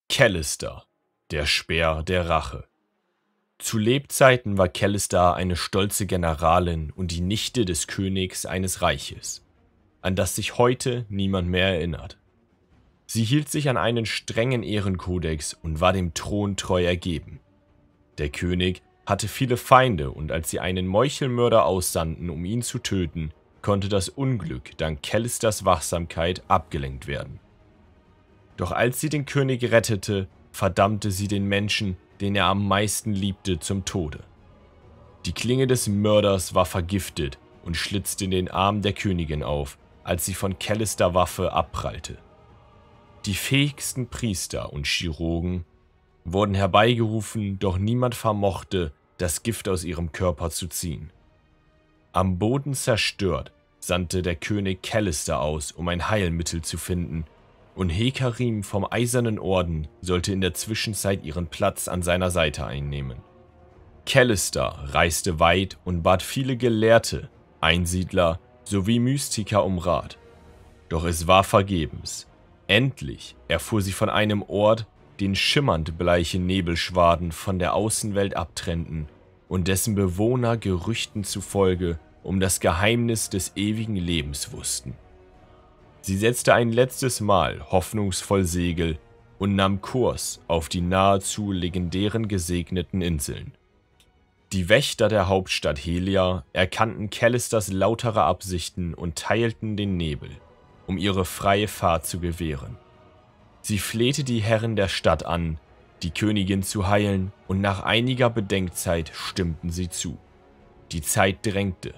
Callister, der Speer der Rache. Zu Lebzeiten war Callister eine stolze Generalin und die Nichte des Königs eines Reiches, an das sich heute niemand mehr erinnert. Sie hielt sich an einen strengen Ehrenkodex und war dem Thron treu ergeben. Der König hatte viele Feinde und als sie einen Meuchelmörder aussandten, um ihn zu töten, konnte das Unglück dank Callisters Wachsamkeit abgelenkt werden. Doch als sie den König rettete, verdammte sie den Menschen, den er am meisten liebte, zum Tode. Die Klinge des Mörders war vergiftet und schlitzte in den Arm der Königin auf, als sie von Callister Waffe abprallte. Die fähigsten Priester und Chirurgen wurden herbeigerufen, doch niemand vermochte, das Gift aus ihrem Körper zu ziehen. Am Boden zerstört, sandte der König Callister aus, um ein Heilmittel zu finden, und Hekarim vom Eisernen Orden sollte in der Zwischenzeit ihren Platz an seiner Seite einnehmen. Callister reiste weit und bat viele Gelehrte, Einsiedler sowie Mystiker um Rat. Doch es war vergebens. Endlich erfuhr sie von einem Ort, den schimmernd bleiche Nebelschwaden von der Außenwelt abtrennten und dessen Bewohner Gerüchten zufolge um das Geheimnis des ewigen Lebens wussten. Sie setzte ein letztes Mal hoffnungsvoll Segel und nahm Kurs auf die nahezu legendären gesegneten Inseln. Die Wächter der Hauptstadt Helia erkannten Callisters lautere Absichten und teilten den Nebel, um ihre freie Fahrt zu gewähren. Sie flehte die Herren der Stadt an, die Königin zu heilen, und nach einiger Bedenkzeit stimmten sie zu. Die Zeit drängte.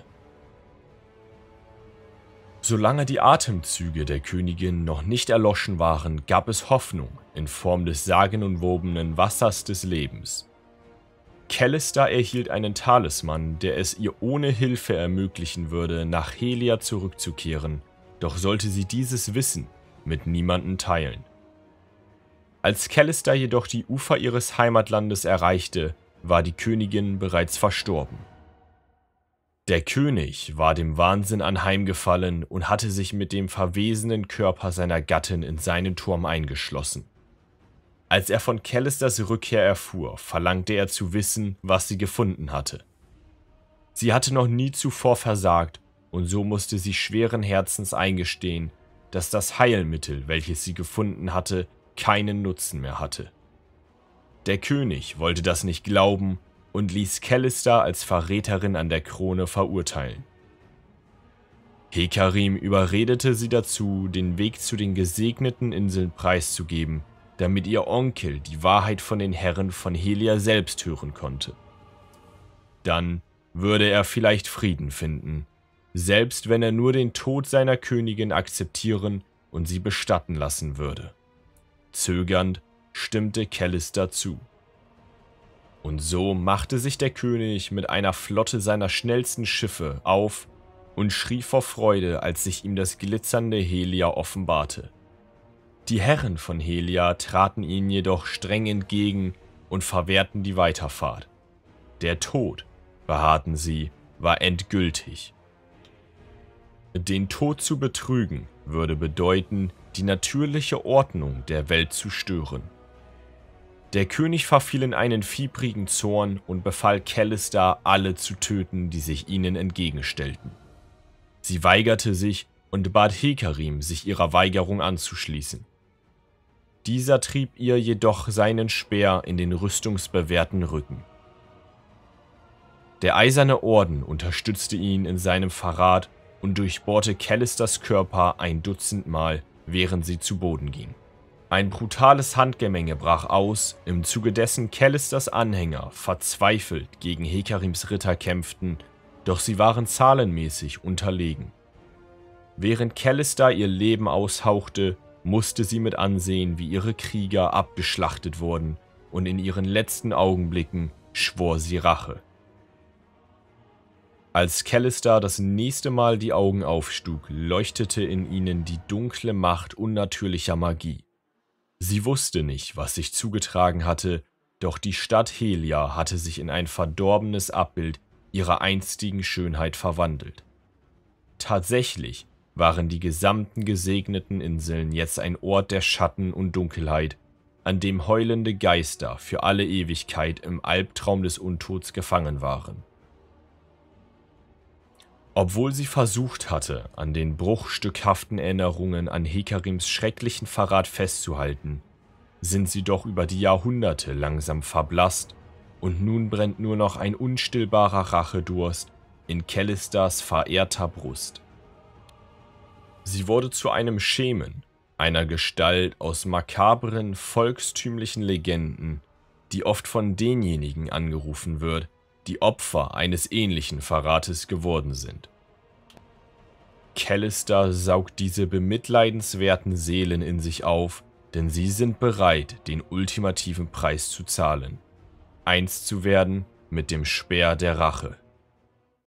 Solange die Atemzüge der Königin noch nicht erloschen waren, gab es Hoffnung in Form des sagenumwobenen Wassers des Lebens. Callister erhielt einen Talisman, der es ihr ohne Hilfe ermöglichen würde, nach Helia zurückzukehren, doch sollte sie dieses Wissen mit niemandem teilen. Als Callister jedoch die Ufer ihres Heimatlandes erreichte, war die Königin bereits verstorben. Der König war dem Wahnsinn anheimgefallen und hatte sich mit dem verwesenen Körper seiner Gattin in seinen Turm eingeschlossen. Als er von Callisters Rückkehr erfuhr, verlangte er zu wissen, was sie gefunden hatte. Sie hatte noch nie zuvor versagt, und so musste sie schweren Herzens eingestehen, dass das Heilmittel, welches sie gefunden hatte, keinen Nutzen mehr hatte. Der König wollte das nicht glauben und ließ Callister als Verräterin an der Krone verurteilen. Hekarim überredete sie dazu, den Weg zu den gesegneten Inseln preiszugeben, damit ihr Onkel die Wahrheit von den Herren von Helia selbst hören konnte. Dann würde er vielleicht Frieden finden, selbst wenn er nur den Tod seiner Königin akzeptieren und sie bestatten lassen würde. Zögernd stimmte Callister zu. Und so machte sich der König mit einer Flotte seiner schnellsten Schiffe auf und schrie vor Freude, als sich ihm das glitzernde Helia offenbarte. Die Herren von Helia traten ihnen jedoch streng entgegen und verwehrten die Weiterfahrt. Der Tod, beharrten sie, war endgültig. Den Tod zu betrügen würde bedeuten, die natürliche Ordnung der Welt zu stören. Der König verfiel in einen fiebrigen Zorn und befahl Callister, alle zu töten, die sich ihnen entgegenstellten. Sie weigerte sich und bat Hekarim, sich ihrer Weigerung anzuschließen. Dieser trieb ihr jedoch seinen Speer in den rüstungsbewehrten Rücken. Der Eiserne Orden unterstützte ihn in seinem Verrat und durchbohrte Callisters Körper 1 Dutzend Mal, während sie zu Boden ging. Ein brutales Handgemenge brach aus, im Zuge dessen Callisters Anhänger verzweifelt gegen Hekarims Ritter kämpften, doch sie waren zahlenmäßig unterlegen. Während Callister ihr Leben aushauchte, musste sie mit ansehen, wie ihre Krieger abgeschlachtet wurden, und in ihren letzten Augenblicken schwor sie Rache. Als Callister das nächste Mal die Augen aufschlug, leuchtete in ihnen die dunkle Macht unnatürlicher Magie. Sie wusste nicht, was sich zugetragen hatte, doch die Stadt Helia hatte sich in ein verdorbenes Abbild ihrer einstigen Schönheit verwandelt. Tatsächlich waren die gesamten gesegneten Inseln jetzt ein Ort der Schatten und Dunkelheit, an dem heulende Geister für alle Ewigkeit im Albtraum des Untods gefangen waren. Obwohl sie versucht hatte, an den bruchstückhaften Erinnerungen an Hekarims schrecklichen Verrat festzuhalten, sind sie doch über die Jahrhunderte langsam verblasst und nun brennt nur noch ein unstillbarer Rachedurst in Callistars verehrter Brust. Sie wurde zu einem Schemen, einer Gestalt aus makabren, volkstümlichen Legenden, die oft von denjenigen angerufen wird, die Opfer eines ähnlichen Verrates geworden sind. Callister saugt diese bemitleidenswerten Seelen in sich auf, denn sie sind bereit, den ultimativen Preis zu zahlen. Eins zu werden mit dem Speer der Rache.